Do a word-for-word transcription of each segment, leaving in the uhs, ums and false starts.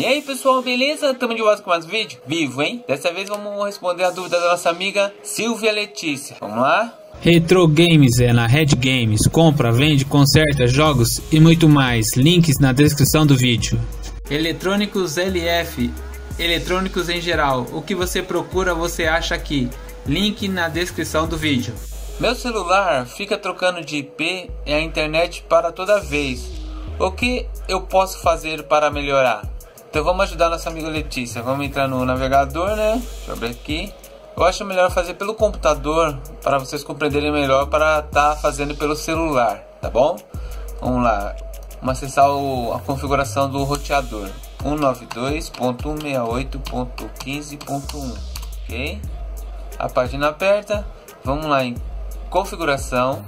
E aí pessoal, beleza? Estamos de volta com mais um vídeo vivo, hein? Dessa vez vamos responder a dúvida da nossa amiga Silvia Letícia. Vamos lá? Retro Games é na Red Games, compra, vende, conserta, jogos e muito mais. Links na descrição do vídeo. Eletrônicos L F, eletrônicos em geral, o que você procura você acha aqui. Link na descrição do vídeo. Meu celular fica trocando de I P e a internet para toda vez. O que eu posso fazer para melhorar? Então vamos ajudar nossa amiga Letícia. Vamos entrar no navegador, né? Deixa eu abrir aqui. Eu acho melhor fazer pelo computador para vocês compreenderem melhor para estar tá fazendo pelo celular, tá bom? Vamos lá. Vamos acessar o, a configuração do roteador. cento e noventa e dois ponto cento e sessenta e oito ponto quinze ponto um, ok? A página aberta. Vamos lá em configuração,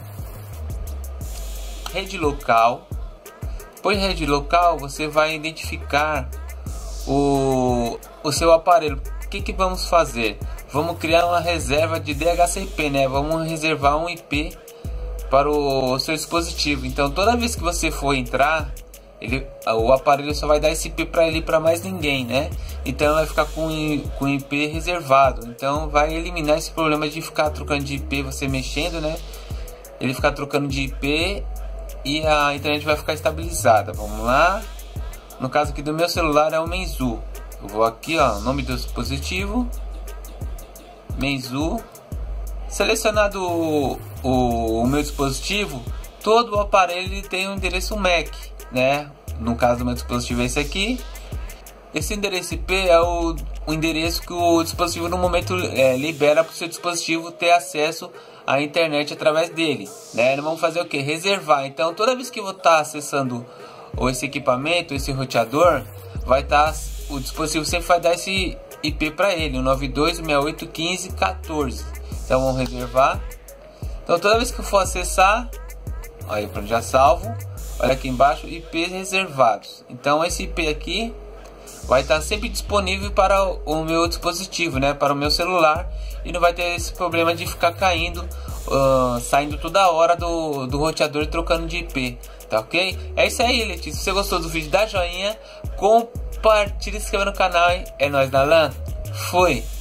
rede local. Depois de rede local, você vai identificar o, o seu aparelho. O que que vamos fazer? Vamos criar uma reserva de D H C P, né? Vamos reservar um I P para o, o seu dispositivo. Então toda vez que você for entrar, ele, o aparelho só vai dar esse I P para ele, para mais ninguém, né? Então vai ficar com com I P reservado. Então vai eliminar esse problema de ficar trocando de I P, você mexendo, né? Ele ficar trocando de I P e a internet vai ficar estabilizada. Vamos lá. No caso aqui do meu celular é o Meizu. Eu vou aqui, ó, nome do dispositivo, Meizu. Selecionado o, o, o meu dispositivo, todo o aparelho ele tem um endereço M A C, né? No caso do meu dispositivo é esse aqui. Esse endereço I P é o, o endereço que o dispositivo no momento é, libera para o seu dispositivo ter acesso à internet através dele, né? Nós vamos fazer o que? Reservar. Então toda vez que eu vou estar acessando esse equipamento, esse roteador, vai estar, o dispositivo sempre vai dar esse I P para ele, o nove dois ponto sessenta e oito ponto quinze ponto quatorze. Então vamos reservar. Então toda vez que eu for acessar, olha para onde já salvo, olha aqui embaixo, I Ps reservados. Então esse I P aqui vai estar sempre disponível para o meu dispositivo, né, para o meu celular, e não vai ter esse problema de ficar caindo, uh, saindo toda hora do, do roteador e trocando de I P, tá ok? É isso aí, Letícia. Se você gostou do vídeo, dá joinha, compartilha, se inscreva no canal, é nóis na lã, foi!